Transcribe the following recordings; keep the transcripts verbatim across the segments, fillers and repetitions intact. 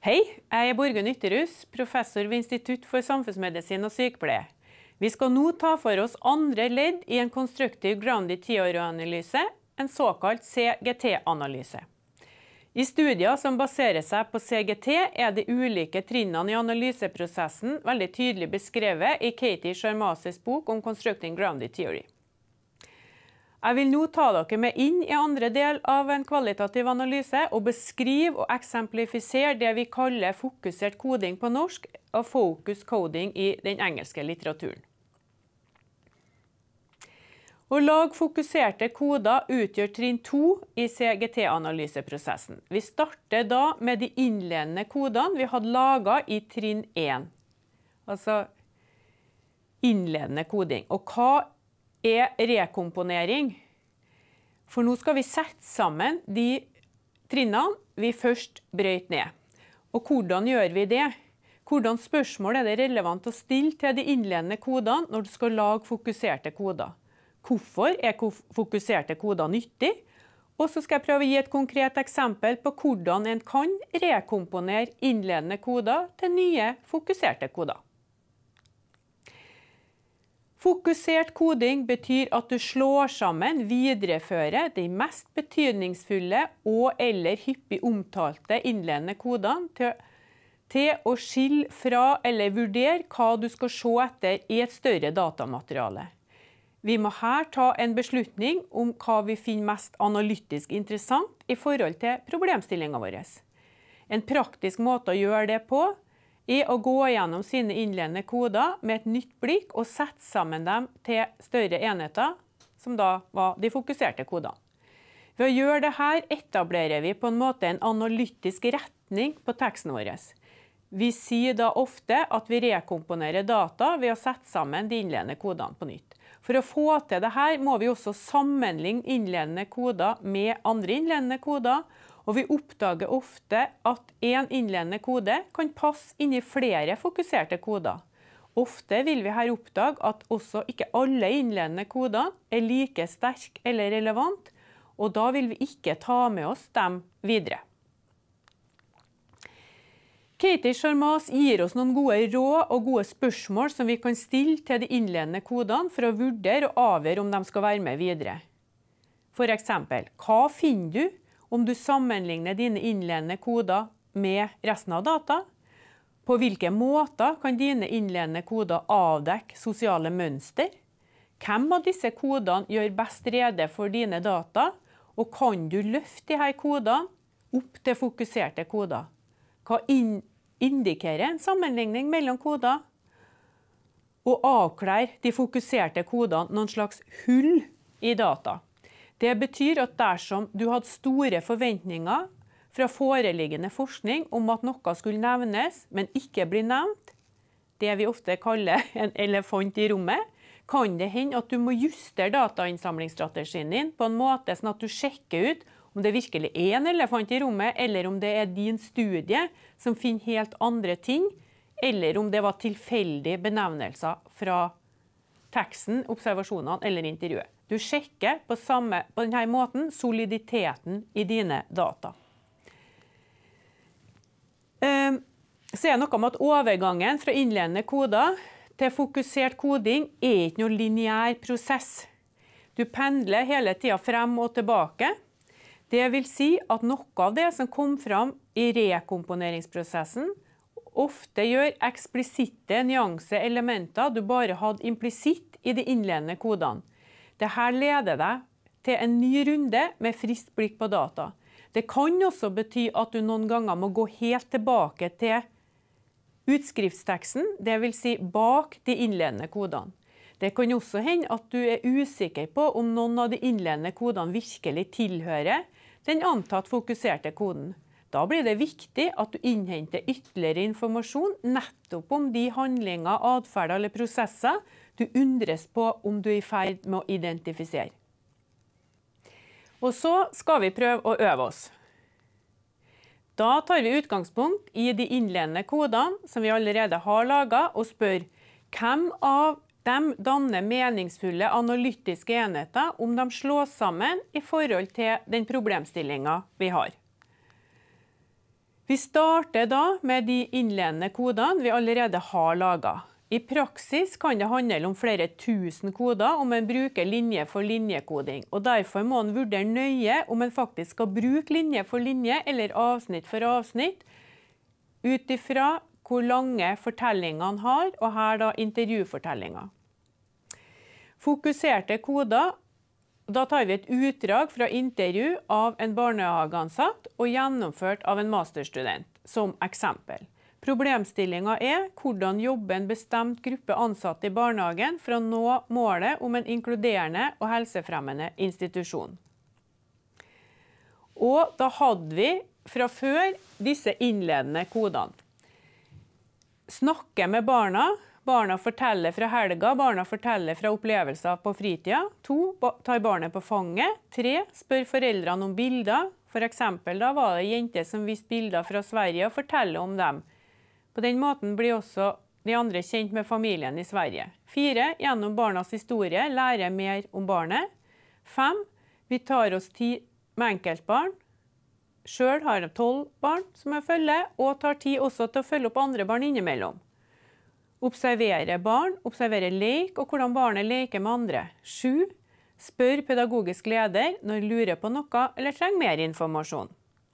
Hei, jeg er Borgund Ytterhus, professor ved Institutt for samfunnsmedisin og sykepleie. Vi skal nå ta for oss andre ledd i en Constructive Grounded Theory-analyse, en såkalt C G T-analyse. I studier som baserer seg på C G T er de ulike trinnene i analyseprosessen veldig tydelig beskrevet i Katie Charmases bok om Constructing Grounded Theory. Jeg vil nå ta dere med inn i andre del av en kvalitativ analyse og beskrive og eksemplifisere det vi kaller fokusert koding på norsk og focus coding i den engelske litteraturen. Å lage fokuserte koder utgjør trinn to i C G T-analyseprosessen. Vi starter da med de innledende kodene vi hadde laget i trinn én. Altså innledende koding. Og hva er rekomponering? For nå skal vi sette sammen de trinnene vi først brøt ned. Og hvordan gjør vi det? Hvordan spørsmål er det relevant å stille til de innledende kodene når du skal lage fokuserte koder? Hvorfor er fokuserte koder nyttig? Og så skal jeg prøve å gi et konkret eksempel på hvordan en kan rekomponere innledende koder til nye fokuserte koder. Fokusert koding betyr at du slår sammen, viderefører de mest betydningsfulle og eller hyppig omtalte innledende kodene til, til å skille fra eller vurdere hva du skal se etter i et større datamateriale. Vi må her ta en beslutning om hva vi finner mest analytisk interessant i forhold til problemstillingen vår. En praktisk måte å gjøre det på er å gå gjennom sine innledende koder med et nytt blikk og sette sammen dem til større enheter, som da var de fokuserte kodene. Ved å gjøre dette etablerer vi på en måte en analytisk retning på teksten vår. Vi sier da ofte at vi rekomponerer data ved å sette sammen de innledende kodene på nytt. For å få til dette må vi også sammenligne innledende koder med andre innledende koder, og vi oppdager ofte at en innledende kode kan passe inn i flere fokuserte koder. Ofte vil vi her oppdage at også ikke alle innledende koder er like sterke eller relevant, og da vil vi ikke ta med oss dem videre. Katie Charmas gir oss noen gode råd og gode spørsmål som vi kan stille til de innledende kodene for å vurdere og avgjøre om de skal være med videre. For eksempel, hva finner du om du sammenligner dine innledende koder med resten av data? På hvilke måter kan dine innledende koder avdekke sosiale mønster? Hvem av disse kodene gjør best rede for dine data? Og kan du løfte disse kodene opp til fokuserte koder? Hva indikerer en sammenligning mellom koder? Og avklare de fokuserte kodene noen slags hull i data. Det betyr at dersom du hadde store forventninger fra foreliggende forskning om at noe skulle nevnes, men ikke bli nevnt, det vi ofte kaller en elefant i rommet, kan det hende at du må justere datainnsamlingsstrategien din på en måte sånn at du sjekker ut om det virkelig er en elefant i rommet, eller om det er din studie som finner helt andre ting, eller om det var tilfeldige benevnelser fra teksten, observasjonene eller intervjuet. Du sjekker på, samme, på denne måten soliditeten i dine data. Så er det noe med at overgangen fra innledende koder til fokusert koding er ikke noen lineær prosess. Du pendler hele tiden frem og tilbake. Det vil si at noe av det som kom fram i rekomponeringsprosessen ofte gjør eksplisitte nyanseelementer du bare hadde implisitt i de innledende kodene. Dette leder deg til en ny runde med friskt blikk på data. Det kan også bety at du noen ganger må gå helt tilbake til utskriftsteksten, det vil si bak de innledende kodene. Det kan også hende at du er usikker på om noen av de innledende kodene virkelig tilhører den antatt fokuserte koden. Da blir det viktig at du innhenter ytterligere informasjon nettopp om de handlinger, adferder eller prosesser du undres på om du er i ferd med å identifisere. Og så skal vi prøve å øve oss. Da tar vi utgangspunkt i de innledende kodene som vi allerede har laget, og spør hvem av dem danner meningsfulle analytiske enheter om de slås sammen i forhold til den problemstillingen vi har. Vi starter da med de innledende kodene vi allerede har laget. I praksis kan det handle om flere tusen koder om en bruker linje for linjekoding, og derfor må en vurdere nøye om en faktisk skal bruke linje for linje eller avsnitt for avsnitt, ut ifra hvor lange fortellingene har, og her da intervjufortellinger. Fokuserte koder, da tar vi et utdrag fra intervju av en barnehageansatt og gjennomført av en masterstudent, som eksempel. Problemstillingen er hvordan jobbe en bestemt gruppe ansatte i barnehagen for å nå målet om en inkluderende og helsefremmende institusjon. Og da hadde vi fra før disse innledende kodene. Snakke med barna. Barna forteller fra helga, barna forteller fra opplevelser på fritida. To, tar barnet på fanget. Tre, spør foreldrene om bilder. For eksempel da var det jenter som viste bilder fra Sverige og forteller om dem. På den måten blir også de andre kjent med familien i Sverige. Fire, gjennom barnas historie, lære mer om barnet. Fem, vi tar oss tid med enkeltbarn. Selv har jeg tolv barn som jeg følger, og tar tid også til å følge opp andre barn innimellom. Observere barn, observere lek og hvordan barnet leker med andre. Sju, spør pedagogisk leder når lurer på noe eller trenger mer informasjon.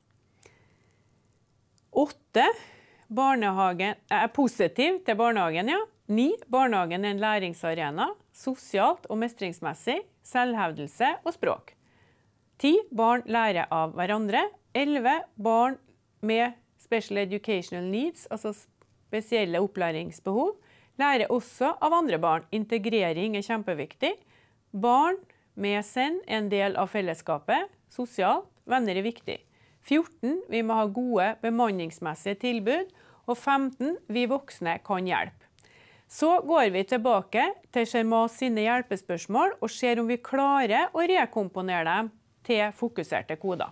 Åtte, barnehagen er positiv til barnehagen, ja. Ni, barnehagen er en læringsarena, sosialt og mestringsmessig, selvhevdelse og språk. Ti, barn lærer av hverandre. Elleve, barn med special educational needs, altså spesielle opplæringsbehov, lærer også av andre barn. Integrering er kjempeviktig. Barn med send er en del av fellesskapet. Sosialt, venner er viktig. fjorten, vi må ha gode bemanningsmessige tilbud. Og femten, vi voksne kan hjelpe. Så går vi tilbake til Shermas sine hjelpespørsmål og ser om vi klarer å rekomponere dem til fokuserte koder.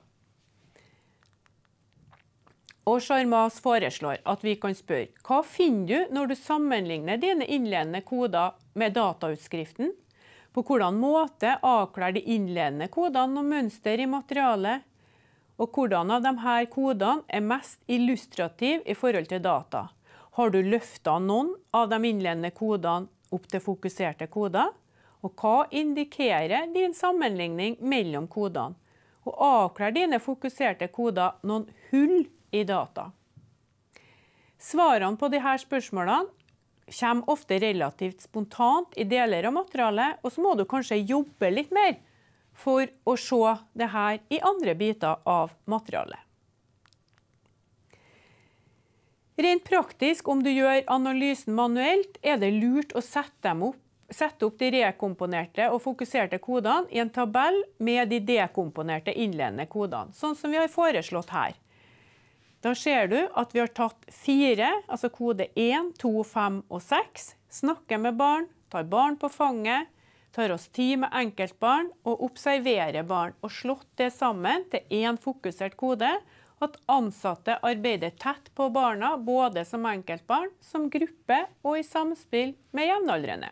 Og Shermas foreslår at vi kan spørre, hva finner du når du sammenligner dine innledende koder med datautskriften? På hvordan måte avklarer de innledende kodene noe mønster i materialet? Og hvordan av disse kodene er mest illustrativ i forhold til data? Har du løftet noen av de innledende kodene opp til fokuserte koder? Og hva indikerer din sammenligning mellom kodene? Og avklarer dine fokuserte koder noen hull i data? Svarene på disse spørsmålene kommer ofte relativt spontant i deler av materialet, og så må du kanskje jobbe litt mer for å se det her i andre biter av materialet. Rent praktisk, om du gjør analysen manuelt, er det lurt å sette, dem opp, sette opp de rekomponerte og fokuserte kodene i en tabell med de dekomponerte innledende kodene, sånn som vi har foreslått her. Da ser du at vi har tatt fire, altså kode én, to, fem og seks, snakker med barn, tar barn på fanget, tar oss tid med enkeltbarn og observerer barn, og slått det sammen til en fokusert kode, at ansatte arbeider tett på barna, både som enkeltbarn, som gruppe og i samspill med jevnaldrende.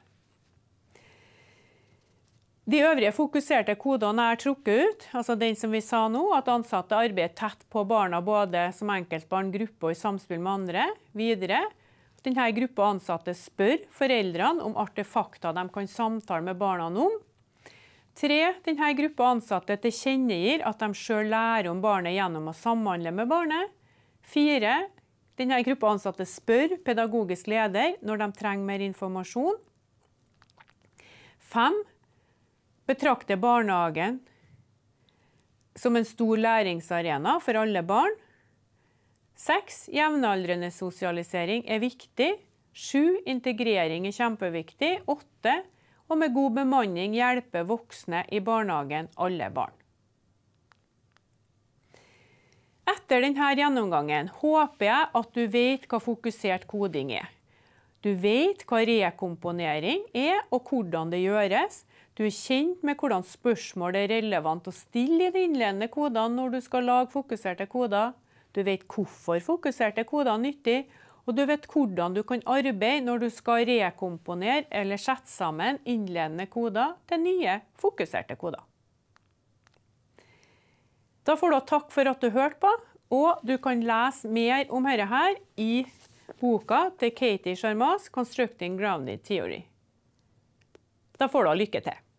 De øvrige fokuserte kodene er trukket ut, altså den som vi sa nå, at ansatte arbeider tett på barna både som enkeltbarn, gruppe og i samspill med andre. Videre, denne gruppa ansatte spør foreldrene om artefakter de kan samtale med barna om. Tre, denne gruppa ansatte tilkjennegir at de selv lærer om barnet gjennom å samhandle med barnet. Fire, denne gruppa ansatte spør pedagogisk leder når de trenger mer informasjon. Fem, betrakter barnehagen som en stor læringsarena for alle barn. Seks, jevnaldrende sosialisering er viktig. Sju, integrering er kjempeviktig. Åtte, og med god bemanning hjelper voksne i barnehagen alle barn. Etter denne gjennomgangen håper jeg at du vet hva fokusert koding er. Du vet hva rekomponering er og hvordan det gjøres. Du er kjent med hvordan spørsmål er relevant å stille i de innledende kodene når du skal lage fokuserte koder. Du vet hvorfor fokuserte koder er nyttig, og du vet hvordan du kan arbeide når du skal rekomponere eller sette sammen innledende koder til nye fokuserte koder. Da får du takk for at du hørte på, Og du kan lese mer om dette her i boka til Katie Charmas, Constructing Grounded Theory. Da får du lykke til.